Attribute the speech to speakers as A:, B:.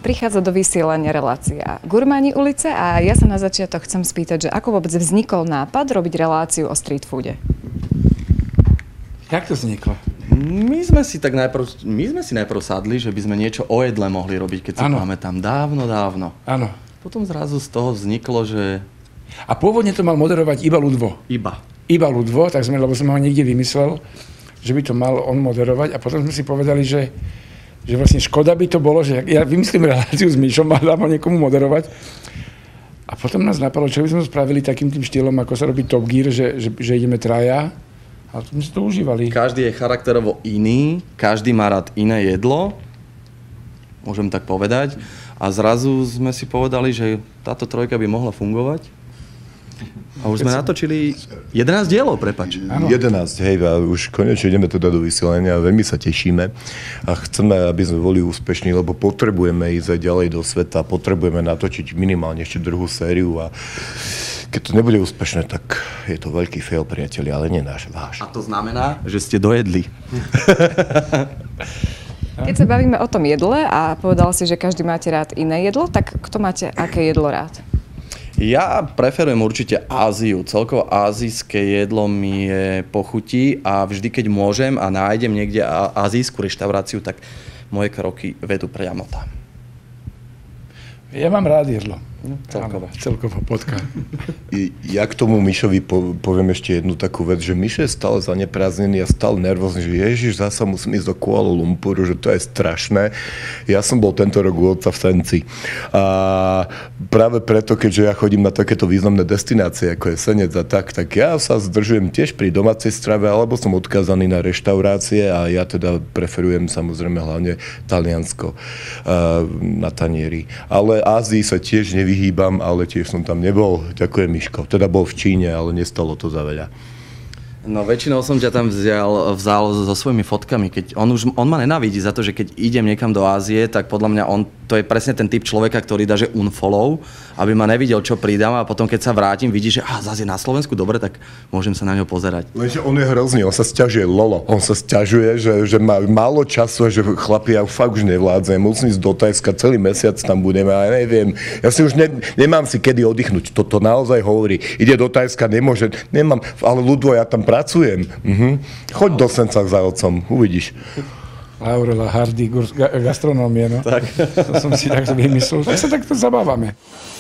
A: prichádza do vysielania relácia Gurmáni ulice a ja sa na začiatok chcem spýtať, že ako vôbec vznikol nápad robiť reláciu o street foode?
B: Jak to vzniklo?
C: My sme si najprv sadli, že by sme niečo o jedle mohli robiť, keď si pamätám, dávno.
B: Áno.
C: Potom zrazu z toho vzniklo, že...
B: A pôvodne to mal moderovať iba Ľudvo. Iba Ľudvo, lebo som ho niekde vymyslel, že by to mal on moderovať a potom sme si povedali, že vlastne škoda by to bolo, že ja vymyslím reláciu s Mišom a dám ho niekomu moderovať. A potom nás napadlo, čo by sme spravili takým tým štýlom, ako sa robí Top Gear, že ideme traja. A to sme si to užívali.
C: Každý je charakterovo iný, každý má rád iné jedlo, môžem tak povedať. A zrazu sme si povedali, že táto trojka by mohla fungovať. A už sme natočili 11 dielov, prepáč.
D: 11, hej, a už konečne ideme teda do vysielania a veľmi sa tešíme. A chceme, aby sme boli úspešní, lebo potrebujeme ísť aj ďalej do sveta, potrebujeme natočiť minimálne ešte druhú sériu a keď to nebude úspešné, tak je to veľký fail, priatelia, ale nie váš.
C: A to znamená, že ste dojedli.
A: Keď sa bavíme o tom jedle a povedal si, že každý máte rád iné jedlo, tak kto máte aké jedlo rád?
C: Ja preferujem určite Áziu. Celkovo ázijské jedlo mi je pochutí a vždy, keď môžem a nájdem niekde azijskú reštauráciu, tak moje kroky vedú priamo tam.
B: Ja mám rád jedlo.
C: Celkovo
B: potka.
D: Ja k tomu Mišovi poviem ešte jednu takú vec, že Mišo je stále zaneprázdnený a stále nervózny, že ježiš, zasa musím ísť do Kuala Lumpuru, že to je strašné. Ja som bol tento rok u otca v Senci. A práve preto, keďže ja chodím na takéto významné destinácie, ako je Senec a tak ja sa zdržujem tiež pri domácej strave, alebo som odkázaný na reštaurácie a ja teda preferujem samozrejme hlavne Taliansko na tanieri. Ale Ázii sa tiež nevyhýbam, ale tiež som tam nebol. Ďakujem, Miško. Teda bol v Číne, ale nestalo to za veľa.
C: No väčšinou som ťa tam vzal so svojimi fotkami. On ma nenávidí za to, že keď idem niekam do Ázie, tak podľa mňa to je presne ten typ človeka, ktorý dá, že unfollow, aby ma nevidel, čo pridám a potom, keď sa vrátim, vidí, že zase je na Slovensku, dobre, tak môžem sa na ňo pozerať.
D: Lenže on je hrozný, on sa sťažuje, Lolo. On sa sťažuje, že má málo času a že chlapi, ja fakt už nevládzem, musím ísť do Tajska, celý mesiac tam budeme a ja neviem. Ja si už nemám si kedy oddychnúť. Toto naozaj hovorí. Ide do Tajska, nemám, ale Ľudvo, ja tam pracujem. Choď do Senca za otcom, uvidíš.
B: Laurela Hardy, gastronómie, no.
C: Tak.
B: To som si takto vymyslel. Tak sa takto zabávame.